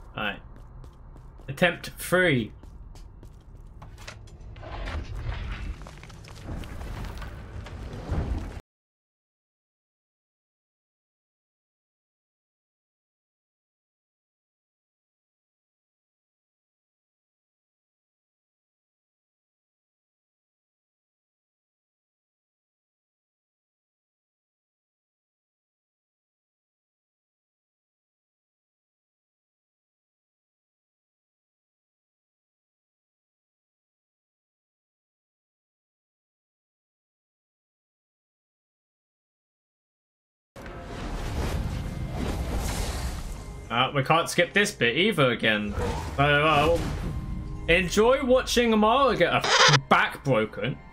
Alright. Attempt 3. We can't skip this bit either again. Enjoy watching Amara get a back broken.